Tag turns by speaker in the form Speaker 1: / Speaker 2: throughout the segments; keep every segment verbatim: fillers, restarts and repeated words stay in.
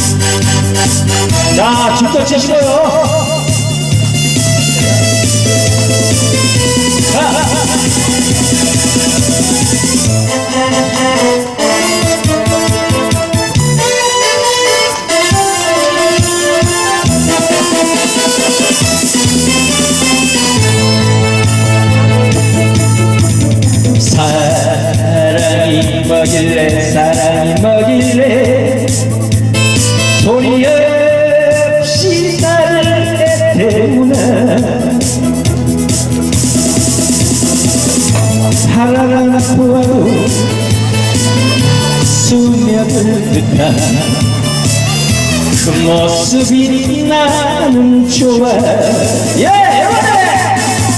Speaker 1: 자, 춤도 치시고요. 사랑이 뭐길래 사랑이 뭐길래 소리 없이 나를 애태우나 바라가 보아도 스며들 듯한 그 모습이 나는 좋아. 예, 여러분들!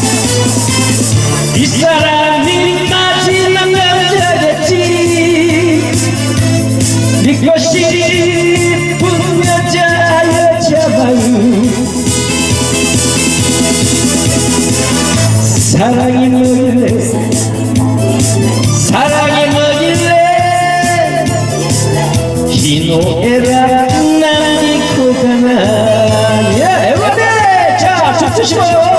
Speaker 1: 이 사람이 마지막 남자겠지. 믿고 싶은 여자여자봐요. 사랑이 뭐길래 사랑이 뭐길래 이 노래라 남기고 가나. 예, everybody! 자, 춤 추시고요.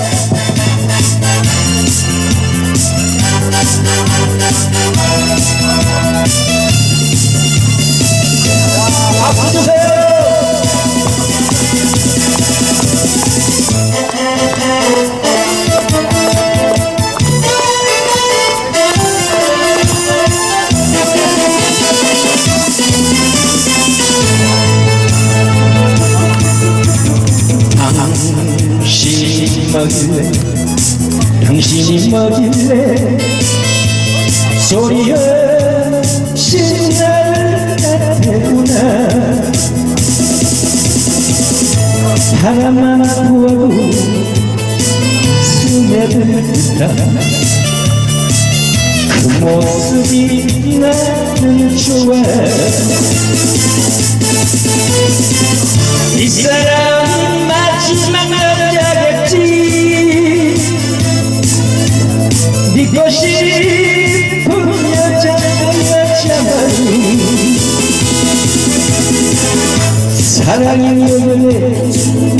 Speaker 1: 박수 주세요. 당신이 뭐길래 당신이 뭐길래 소리 없이 날 애태우나 바람만 부어도 스며들 듯한 그 모습이 나는 좋아. 이 사람이 마지막 여자겠지. 믿고 싶은 여자 여자만 사랑이 뭐길래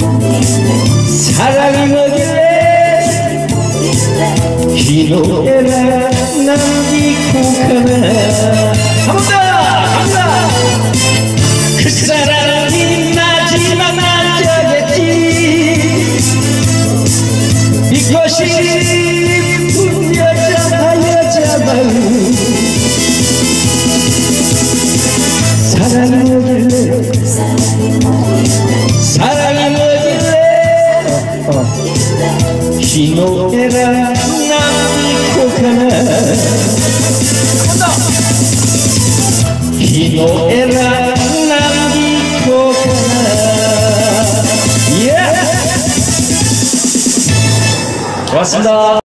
Speaker 1: 사랑이 뭐길래 이 노래라 남기고 가나. 한 번 더! 한 번 더! 그 사랑이 마지막 남자겠지. 믿고 싶은 여자 여자만 사랑이 뭐길래 사랑이 뭐길래 이 노래라 남기고 가나. 이 노래라 남기고 가나. 예! 고맙습니다.